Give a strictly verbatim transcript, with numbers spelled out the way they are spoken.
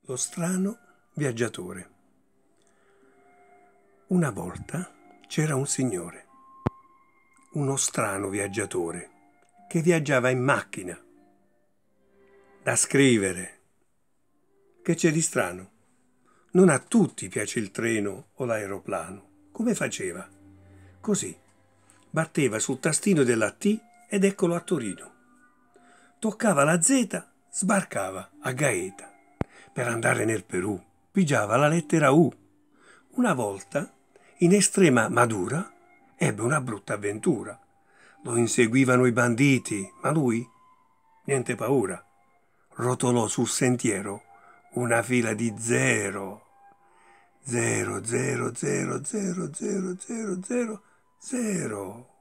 Lo strano viaggiatore. Una volta c'era un signore, uno strano viaggiatore, che viaggiava in macchina. Da scrivere. Che c'è di strano? Non a tutti piace il treno o l'aeroplano. Come faceva? Così. Batteva sul tastino della T ed eccolo a Torino. Toccava la Z, sbarcava a Gaeta. Per andare nel Perù pigiava la lettera U. Una volta, in estrema Madura, ebbe una brutta avventura. Lo inseguivano i banditi, ma lui, niente paura, rotolò sul sentiero una fila di zero. Zero, zero, zero, zero, zero, zero, zero, zero.